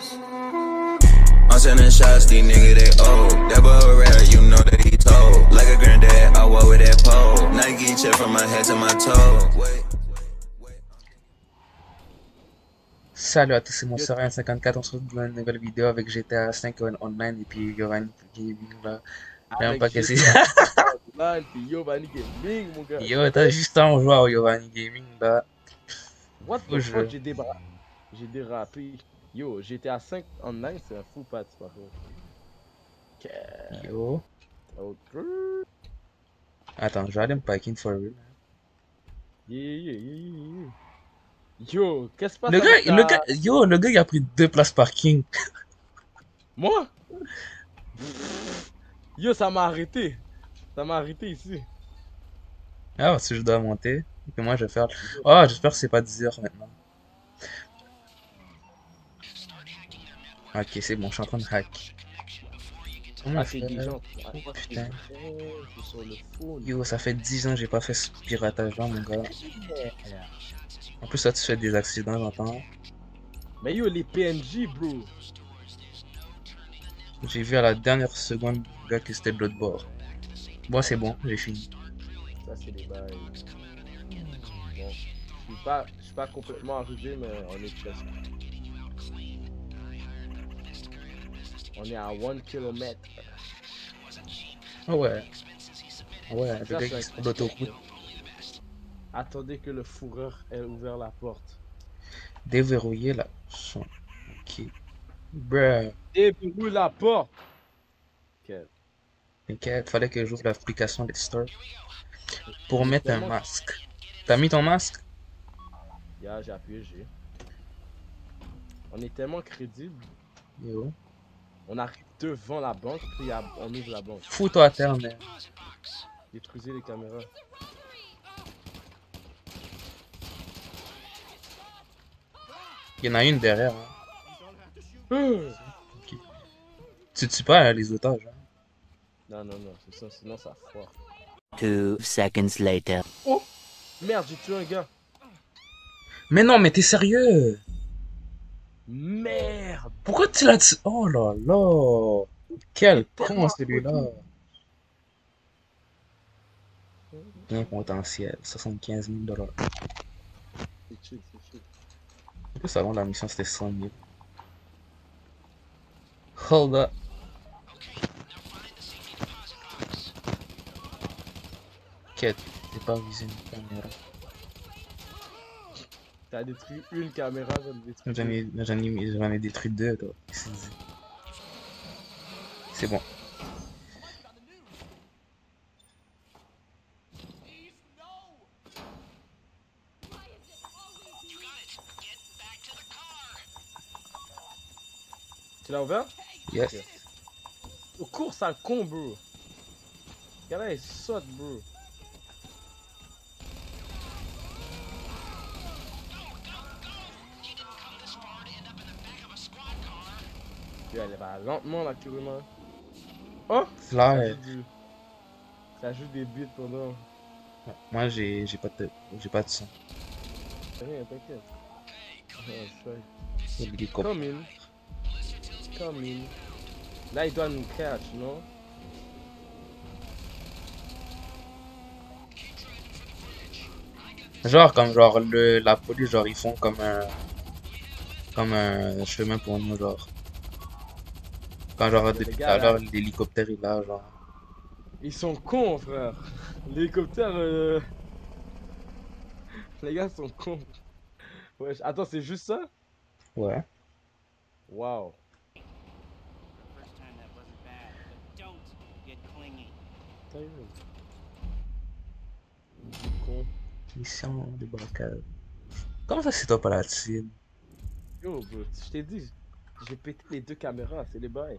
I'm sending shots, these niggas they old. That boy rare, you know that he told. Like a granddad, I walk with that pole. Nike check from my head to my toe. Wait. Salut à tous, c'est mon Yo, Serein54, on se retrouve dans une nouvelle vidéo avec GTA 5 Online et puis Giovanni Gaming là. Je sais même avec pas qu'est-ce que GTA 5 Online, puis Giovanni Gaming, mon c'est. gars. Yo, t'as juste un joueur au Giovanni Gaming là. What Faut the fuck, jouer. j'ai dérapé. Yo, GTA 5 Online, c'est un fou pas, par contre. Yo. Ok. Attends, je vais aller me packing for real. Yeah. Yo, qu'est-ce qui se passe Le avec gars, le gars, ta... yo, le gars il a pris 2 places parking. Moi? Yo, ça m'a arrêté. Ça m'a arrêté ici. Ah, si je dois monter. Et puis moi je vais faire. Yo, Oh, j'espère que c'est pas 10 heures maintenant. Ok, c'est bon, je suis en train de hack. Comment c'est faire? des gens. Oh Moi, c'est putain. c'est sur le phone. Yo, ça fait 10 ans que j'ai pas fait ce piratage là, mon gars. Yeah. En plus, ça, tu fais des accidents, j'entends. Mais yo, les PNJ, bro. J'ai vu à la dernière seconde, gars, que c'était de l'autre bord. Bon, c'est bon, j'ai fini. Ça, c'est des bails. Bon, je suis pas complètement arrivé, mais on est presque. On est à 1 km. Ah ouais, ah ouais, le Ça, gars c'est qui un est sur l'autoroute. Attendez que le fourreur ait ouvert la porte. Déverrouiller la son. Ok. Bruh. Déverrouille la porte! Ok. T'inquiète, fallait que j'ouvre l'application des stores pour On est mettre un tellement... masque. T'as mis ton masque? Yeah, j'ai appuyé G. On est tellement crédible. Yo. On arrive devant la banque, puis on ouvre la banque. Fous-toi à terre, man. Détruisez les caméras. Il y en a une derrière, hein. Non, Ok. Tu tues pas les otages, hein. non, c'est ça, sinon ça foire. 2 seconds later. Oh! Merde, j'ai tué un gars. Mais non, mais t'es sérieux? Merde! Pourquoi tu l'as tué? Oh là là! Quel C'est con tellement celui-là! foutu. Bien potentiel, 75 000 $. C'est chill, c'est chill. En plus, avant la mission, c'était 100 000. Hold up. Quête, j'ai pas visé une caméra. T'as détruit une caméra, j'en ai détruit deux. J'en ai détruit 2, toi. C'est bon. Tu l'as ouvert? Yes. Ok. Au cours, ça con, bro. Ce gars-là, il saute, bro. Puis elle va lentement, là, carrément. Oh! Ça Fly. joue ça joue des buts pendant. Moi, j'ai pas de son. Rien, t'inquiète. Ah, L'hélicoptère. Come in. Come in. Là, il doit nous catch, non? Genre, la police, genre, ils font comme un chemin pour nous, genre. Quand, genre, Les depuis tout gars, à là, l'heure, l'hélicoptère est là, genre. ils sont cons, frère. L'hélicoptère, les gars sont cons. Wesh, attends, c'est juste ça? Ouais. Waouh. First time that wasn't bad, but don't get clingy. Sérieux. Con. Mission de braquage. Comment ça, c'est toi pas la team? Yo, bro, je t'ai dit, j'ai pété les deux caméras, c'est les bails.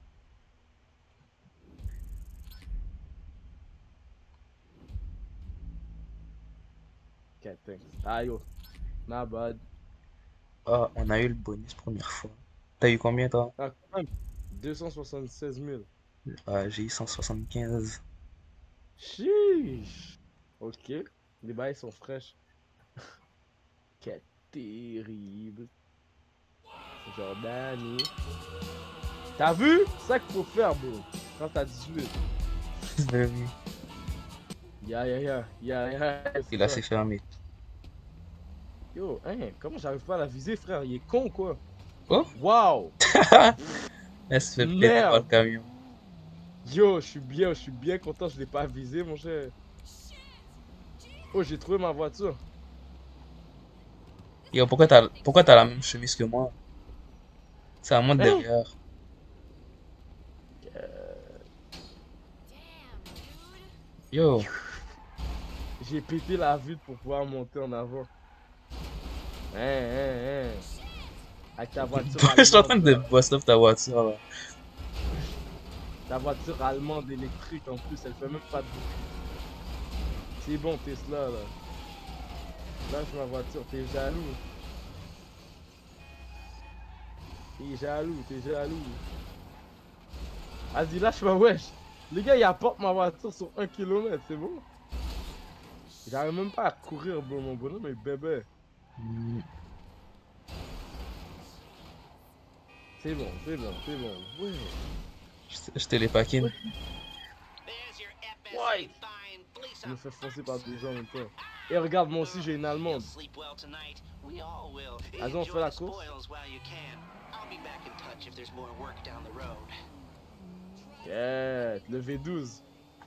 Ok, thanks. Ah yo, my bad. Ah, on a eu le bonus première fois. T'as eu combien, toi? Ah, quand même, 276 000. Ah, j'ai eu 175. Chiche. Ok, les bails sont fraîches. Quel terrible. Jordanie. T'as vu? C'est ça qu'il faut faire, bro. Quand t'as 18. Ben oui. Yeah. Et là, c'est fermé. Yo, hein, comment j'arrive pas à la viser, frère? Il est con, quoi. Oh! Wow! Elle se fait péter par le Merde! camion. Yo, je suis bien content, je l'ai pas visé, mon cher. Oh, j'ai trouvé ma voiture. Yo, pourquoi t'as la même chemise que moi? C'est à moi de Hein? derrière. Yo, J'ai pété la vitre pour pouvoir monter en avant. Hein. Avec ta voiture je suis en train allemande, de là. bosser up ta voiture là. Ta voiture allemande électrique, en plus, elle fait même pas de bruit. C'est bon, Tesla, là. Lâche ma voiture, t'es jaloux. T'es jaloux. Vas-y, lâche ma wesh. Les gars, ils apportent ma voiture sur 1 km, c'est bon? J'arrive même pas à courir, bro, mon bonhomme est bébé. Hmm. C'est bon. Ouais. Je te l'ai packé. There's your Why? FSA fine. Police Je me fais foncer par des gens en même temps. Et regarde, moi aussi j'ai une allemande. Sleep well tonight. We all will. Vas-y, on fait la course. Spoils while you can. I'll be back in touch if there's more work down the road. Yeah, le V12.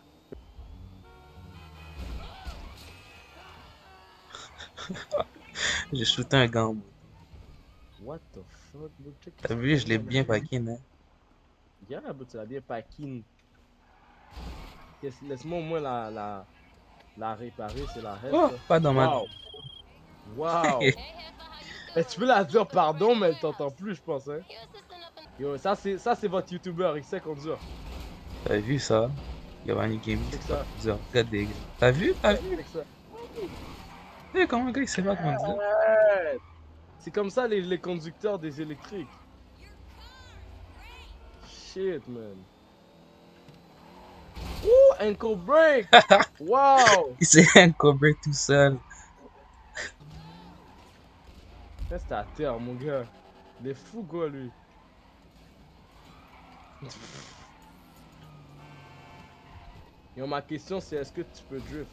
J'ai shooté un gant. What the fuck, bro? Check T'as ça. vu, je l'ai bien packé, hein. Yeah, bro, tu l'as bien packing. Laisse-moi au moins la réparer, c'est la reste. Oh, là. pas dans ma. Wow. Eh, tu peux la dire pardon, mais elle t'entend plus, je pense, hein. Yo, ça c'est votre YouTuber, il sait conduire. T'as vu ça? Giovanni Gaming, Check c'est ça. pas plusieurs. Regarde des gars. T'as vu? Check ça. Tu sais comment le gars il sait pas conduire? Ouais. C'est comme ça les conducteurs des électriques. Shit, man. Ouh, ankle break! Wow! Il s'est encombré tout seul. Reste à terre, mon gars. Il est fou, quoi, lui. Yo, ma question, c'est est-ce que tu peux drift?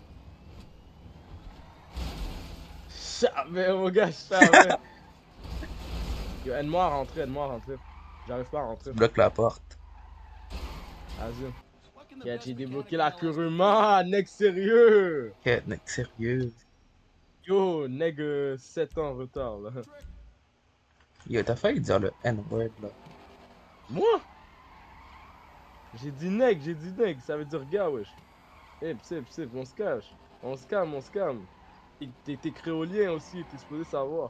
Jamais, mon gars, jamais. Yo, aide-moi à rentrer. J'arrive pas à rentrer. Bloque la porte. Vas-y. Ok, j'ai débloqué la Kuruma, nec sérieux. Ok, mec, sérieux. Yo, neg 7 ans en retard, là. Yo, t'as failli dire le N-word là. Moi? J'ai dit neg, ça veut dire gars, wesh. Eh, psep, on se cache. On se calme. T'es créolien aussi, t'es supposé savoir.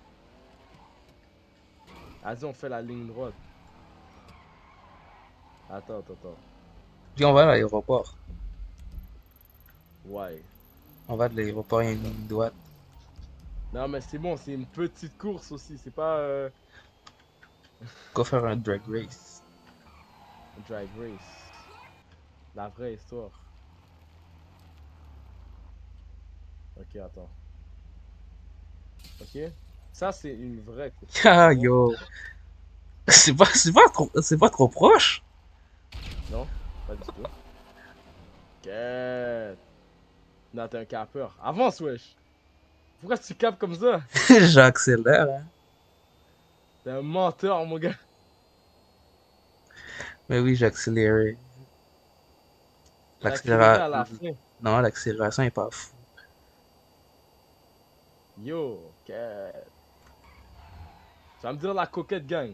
Vas-y, on fait la ligne droite. Attends. Puis on va à l'aéroport. Ouais. On va de l'aéroport, il y a une ligne droite. Non, mais c'est bon, c'est une petite course aussi, c'est pas Go faire un drag race. drag race. La vraie histoire. Ok, attends. Ok? Ça, c'est une vraie course. Ah yo. C'est pas trop proche. Non? Pas du tout. Ok. Non, t'es un capeur. Avance, wesh! Pourquoi tu capes comme ça? J'accélère, hein. T'es un menteur, mon gars. Mais oui, j'ai accéléré. T'as accéléré à la L'accélération. fin. Non, l'accélération est pas fou. Yo, ok. Tu vas me dire la coquette gang.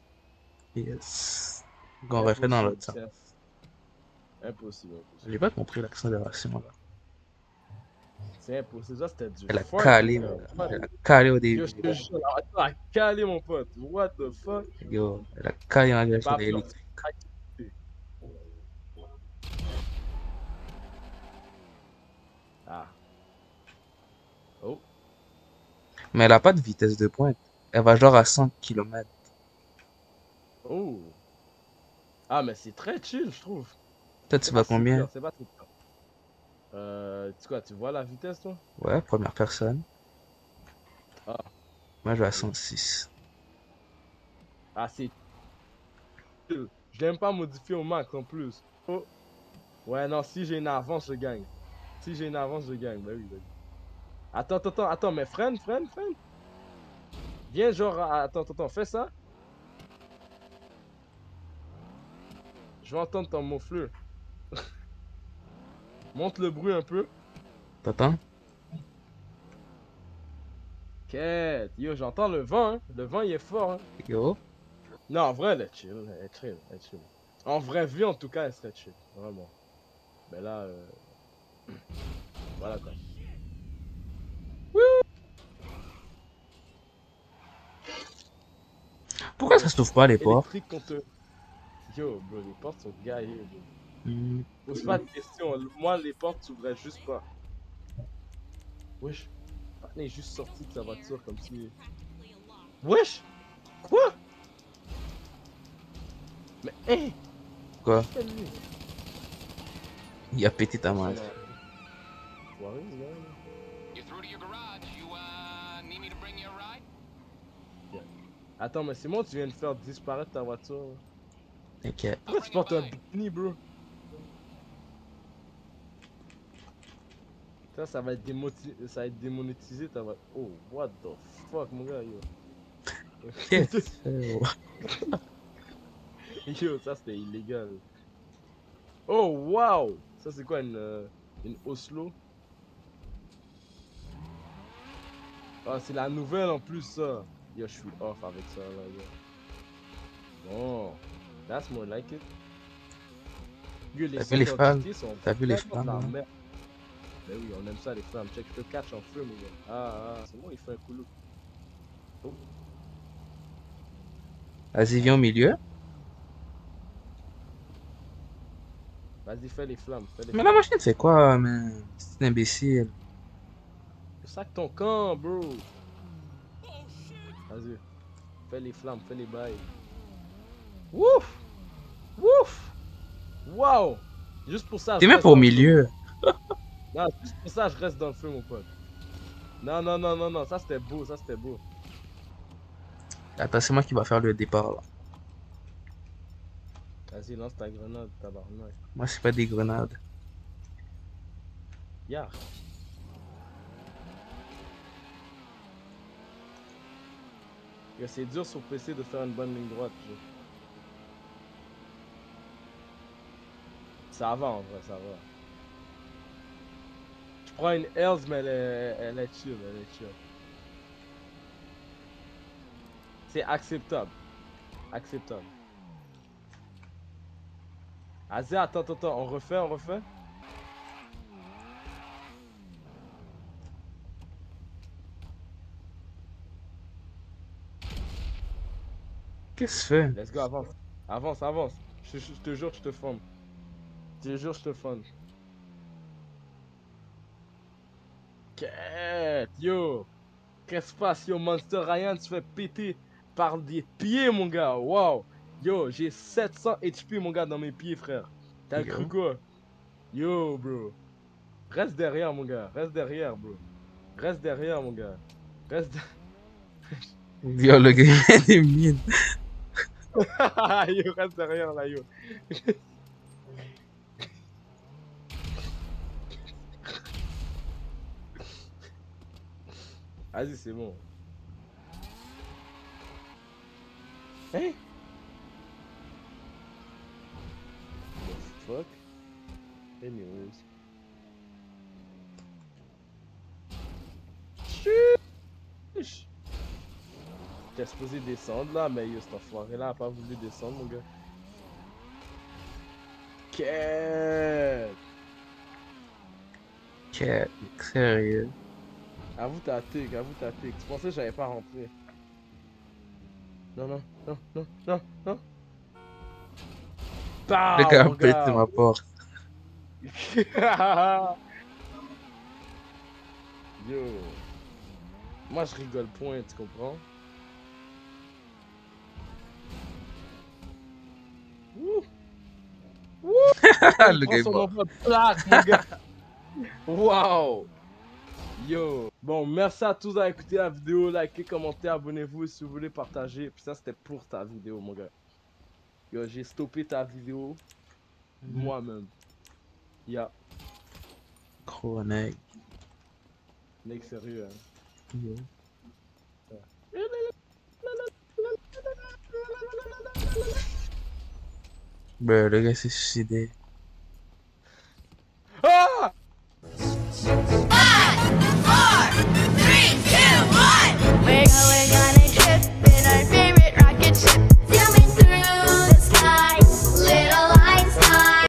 Yes. On refait dans l'autre sens. Impossible. J'ai pas compris l'accélération là. C'est impossible. Ça, c'était du Elle a fun, calé, mon gars. elle a calé au Yo, début. je te jure, elle a calé, mon pote. What the fuck? Yo, elle a calé malgré Pas qu'elle est peur. électrique. Ah. Oh. Mais elle a pas de vitesse de pointe. Elle va genre à 100 km. Oh. Ah, mais c'est très chill, je trouve. Toi, tu vas combien? C'est pas trop peur. Tu quoi, tu vois la vitesse, toi? Ouais, première personne. Ah. Moi, je vais à 106. Ah, c'est... Je l'aime pas modifier au max en plus. Oh. Ouais, non, si j'ai une avance, je gagne. Si j'ai une avance, je gagne. Bah oui, bah oui. Attends, mais freine. Viens, genre, attends, fais ça. Je vais entendre ton moufleur. Monte le bruit un peu. T'entends? Quête. Yo, j'entends le vent, hein. Le vent, il est fort, hein. Yo. Non, en vrai, elle est chill. Elle est chill, elle est chill. En vraie vie, en tout cas, elle serait chill. Vraiment. Mais là, voilà quoi. Pourquoi ça s'ouvre pas les portes? Électrique contre... Yo, bro, les portes sont gaillées, bro. Hmm. Pose pas de questions. Moi, les portes s'ouvraient juste pas. Wesh. Patne est juste sorti de sa voiture comme si... Wesh! Quoi? Mais, hein? Quoi? Qu'est-ce qu'elle dit? Il a pété ta main. Ouais, ce gars, là. You're through to your garage. You need me to bring you a ride? Attends, mais c'est moi, tu viens de faire disparaître ta voiture. T'inquiète. Pourquoi tu portes un bikini, bro? Ça va être ça va être démonétisé ta voiture. Oh, what the fuck, mon gars, yo. Yes. Yo, ça c'était illégal. Oh, wow! Ça c'est quoi, une Oslo? Ah, c'est la nouvelle en plus, ça. Yo, je suis off avec ça, là, yo. Oh, that's more like it. Yo, les T'as vu les sons femmes? d'identité sont T'as vu les vraiment de la femmes, hein? merde. Ben oui, on aime ça, les femmes. Check, je te catch en feu, mon gars. Ah, c'est moi, il fait un couloir. Oh. Vas-y, viens au milieu. Vas-y, fais les flammes. Fais les Mais flammes. la machine, c'est quoi, man? C'est un imbécile. Sac ton camp, bro. Vas-y. Fais les flammes, fais les bails. Wouf! Wouf! Wow! Juste pour ça. T'es je même reste pas au dans le feu. milieu. Non, juste pour ça, je reste dans le feu, mon pote. Non. Ça, c'était beau, ça, c'était beau. Attends, c'est moi qui va faire le départ, là. Vas-y, lance ta grenade, tabarnak. Moi, c'est pas des grenades. Y'a. C'est dur sur PC de faire une bonne ligne droite. Ça va en vrai, ça va. Je prends une Hells, mais elle est chill, elle est chill. C'est acceptable. Acceptable. Vas-y, attends, on refait. Qu'est-ce que tu fais? Let's go, avance. Je te jure, je te forme. Je te forme. Quête, yo. Qu'est-ce qui se passe, yo? Monster Ryan, tu fais péter par des pieds, mon gars. Wow. Yo, j'ai 700 HP, mon gars, dans mes pieds, frère. T'as Yo. cru quoi? Yo, bro. Reste derrière, mon gars. Reste derrière, bro. Reste derrière, mon gars. Viens, le gars, il a des mines. Yo, reste derrière, là, yo. Vas-y, c'est bon. Hein? The fuck? Anyways. Chuch! J'étais supposé descendre là, mais yo, cet enfoiré là a pas voulu descendre, mon gars. Quête! Quête, sérieux. Avoue ta tic. Tu pensais que j'avais pas rentré. Non. Bah, Le gars a mon pété gars. ma porte. Yo. Moi je rigole point, tu comprends? Wouh! Le gars est Prends son mort. envoi de plaque, mon gars! Wow! Yo! Bon, merci à tous d'avoir écouté la vidéo. Likez, commentez, abonnez-vous si vous voulez partager. Puis ça, c'était pour ta vidéo, mon gars. Yo, j'ai stoppé ta vidéo moi-même. Ya. Gros nègre. Mec, sérieux, hein. Yo. Le gars s'est suicidé.